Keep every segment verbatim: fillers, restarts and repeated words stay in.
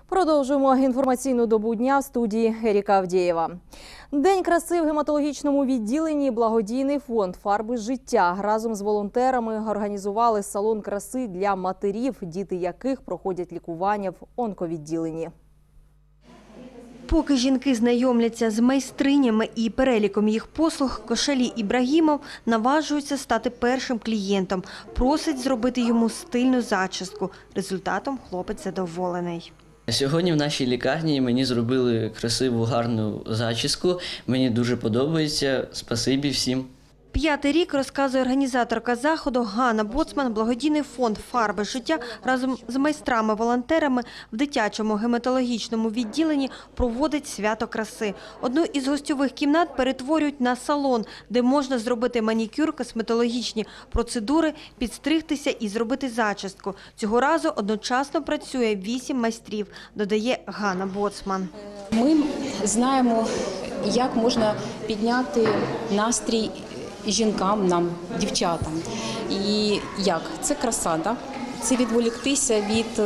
Продовжуємо інформаційну добу дня в студії Еріка Авдєєва. День краси в гематологічному відділенні благодійний фонд «Фарби життя» разом з волонтерами організували салон краси для матерів, діти яких проходять лікування в онковідділенні. Поки жінки знайомляться з майстринями і переліком їх послуг, Кошелі Ібрагімов наважується стати першим клієнтом. Просить зробити йому стильну зачіску. Результатом хлопець задоволений. Сьогодні в нашій лікарні мені зробили красиву, гарну зачіску. Мені дуже подобається. Спасибі всім. П'ятий рік, розказує організаторка заходу Ганна Боцман, благодійний фонд «Фарби життя» разом з майстрами-волонтерами в дитячому гематологічному відділенні проводить свято краси. Одну із гостьових кімнат перетворюють на салон, де можна зробити манікюр, косметологічні процедури, підстригтися і зробити зачіску. Цього разу одночасно працює вісім майстрів, додає Ганна Боцман. Ми знаємо, як можна підняти настрій жінкам, нам, дівчатам. І як? Це краса, так? Це відволіктися від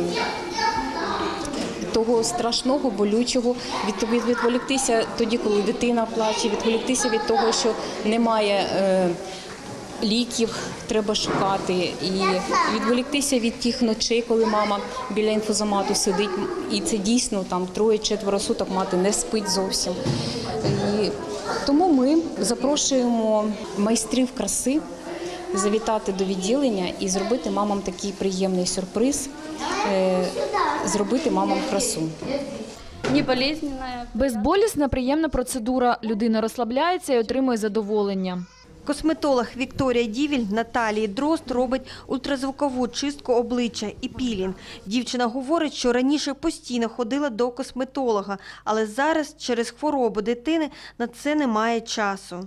того страшного, болючого, від, відволіктися тоді, коли дитина плаче, відволіктися від того, що немає е, ліків, треба шукати, і відволіктися від тих ночей, коли мама біля інфузомату сидить, і це дійсно там троє-четверо суток мати не спить зовсім. І тому ми запрошуємо майстрів краси завітати до відділення і зробити мамам такий приємний сюрприз, зробити мамам красу. Безболісна, приємна процедура. Людина розслабляється і отримує задоволення. Косметолог Вікторія Дівіль Наталії Дрозд робить ультразвукову чистку обличчя і пілінг. Дівчина говорить, що раніше постійно ходила до косметолога, але зараз через хворобу дитини на це немає часу.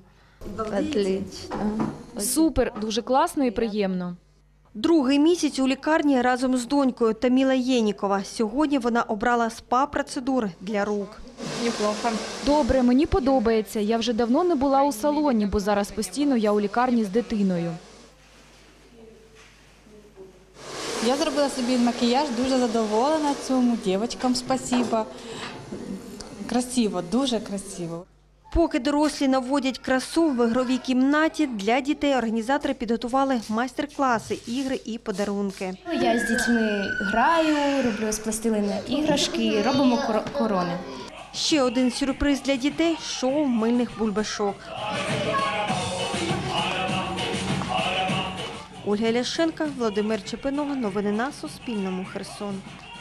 Супер, дуже класно і приємно. Другий місяць у лікарні разом з донькою Таміла Єнікова. Сьогодні вона обрала спа-процедури для рук. Добре, мені подобається. Я вже давно не була у салоні, бо зараз постійно я у лікарні з дитиною. Я зробила собі макіяж, дуже задоволена цьому. Дівчатам спасибо. Красиво, дуже красиво. Поки дорослі наводять красу в ігровій кімнаті, для дітей організатори підготували майстер-класи, ігри і подарунки. Я з дітьми граю, роблю з пластилину іграшки, робимо корони. Ще один сюрприз для дітей – шоу мильних бульбашок. Ольга Ляшенка, Володимир Чепинов. Новини на Суспільному. Херсон.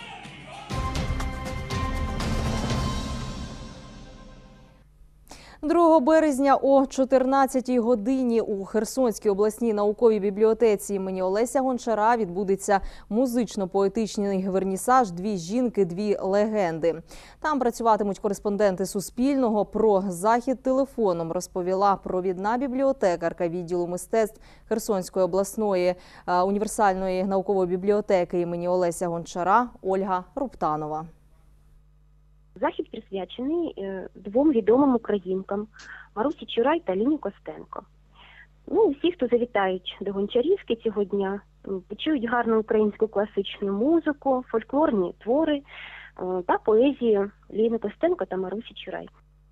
другого березня о чотирнадцятій годині у Херсонській обласній науковій бібліотеці імені Олеся Гончара відбудеться музично-поетичний вернісаж «Дві жінки, дві легенди». Там працюватимуть кореспонденти Суспільного. Про захід телефоном розповіла провідна бібліотекарка відділу мистецтв Херсонської обласної універсальної наукової бібліотеки імені Олеся Гончара Ольга Руптанова. Захід присвячений двом відомим українкам – Марусі Чурай та Ліні Костенко. Ну, всі, хто завітають до Гончарівки цього дня, почують гарну українську класичну музику, фольклорні твори та поезію Ліни Костенко та Марусі Чурай.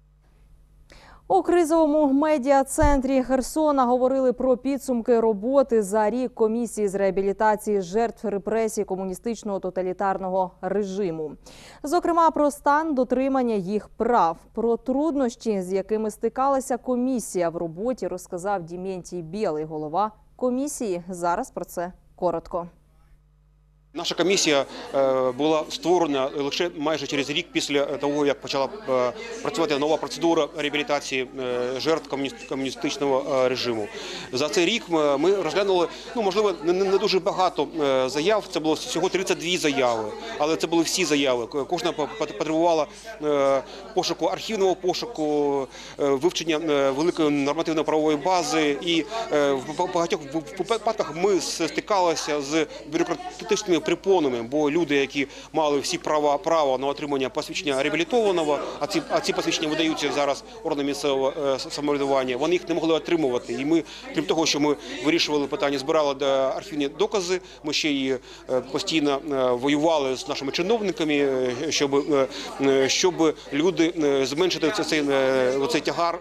У кризовому медіа-центрі Херсона говорили про підсумки роботи за рік комісії з реабілітації жертв репресій комуністичного тоталітарного режиму. Зокрема, про стан дотримання їх прав. Про труднощі, з якими стикалася комісія в роботі, розказав Дементій Білий, голова комісії. Зараз про це коротко. Наша комісія була створена лише майже через рік після того, як почала працювати нова процедура реабілітації жертв комуністичного режиму. За цей рік ми розглянули, ну, можливо, не дуже багато заяв, це було всього тридцять дві заяви, але це були всі заяви. Кожна потребувала пошуку, архівного пошуку, вивчення великої нормативно-правової бази, і в багатьох випадках ми стикалися з бюрократичними припонами, бо люди, які мали всі права право на отримання посвідчення реабілітованого, а ці а ці посвідчення видаються зараз органам місцевого самоврядування, вони їх не могли отримувати. І ми, крім того, що ми вирішували питання, збирали архівні докази, ми ще й постійно воювали з нашими чиновниками, щоб, щоб люди зменшити цей, цей тягар.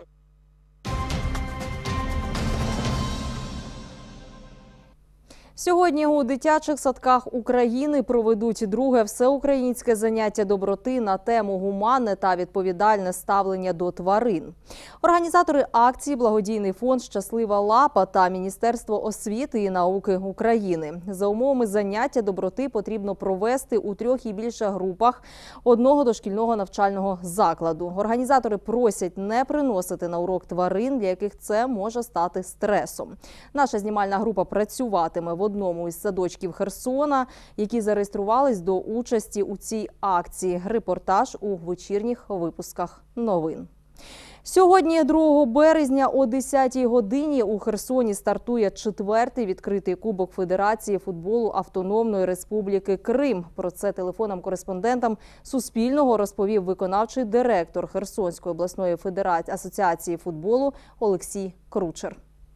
Сьогодні у дитячих садках України проведуть друге всеукраїнське заняття доброти на тему «Гуманне та відповідальне ставлення до тварин». Організатори акції благодійний фонд «Щаслива лапа» та Міністерство освіти і науки України. За умовами заняття доброти потрібно провести у трьох і більше групах одного дошкільного навчального закладу. Організатори просять не приносити на урок тварин, для яких це може стати стресом. Наша знімальна група працюватиме в одному із садочків Херсона, які зареєструвались до участі у цій акції. Репортаж у вечірніх випусках новин. Сьогодні, другого березня, о десятій годині у Херсоні стартує четвертий відкритий кубок Федерації футболу Автономної Республіки Крим. Про це телефоном-кореспондентам Суспільного розповів виконавчий директор Херсонської обласної федерації асоціації футболу Олексій Кручер.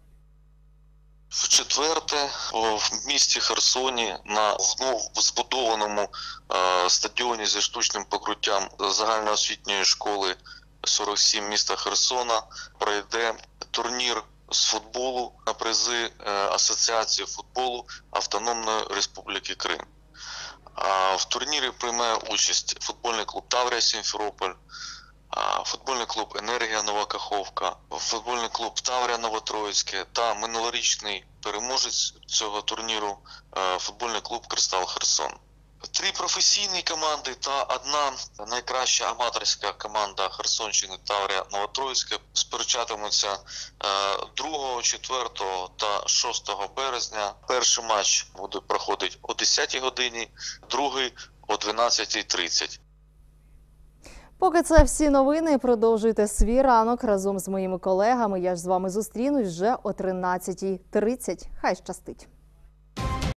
В четверте в місті Херсоні на вновь збудованому е, стадіоні зі штучним покриттям загальноосвітньої школи сорок сім міста Херсона пройде турнір з футболу на призи е, Асоціації футболу Автономної Республіки Крим. А в турнірі прийме участь футбольний клуб Таврія Сімферополь, футбольний клуб «Енергія Нова Каховка», футбольний клуб «Таврія Новотроїцьке» та минулорічний переможець цього турніру футбольний клуб «Кристал Херсон». Три професійні команди та одна найкраща аматорська команда Херсонщини «Таврія Новотроїцьке» сперечатимуться другого, четвертого та шостого березня. Перший матч буде проходити о десятій годині, другий о дванадцятій тридцять. Поки це всі новини, продовжуйте свій ранок разом з моїми колегами. Я ж з вами зустрінусь вже о тринадцятій тридцять. Хай щастить!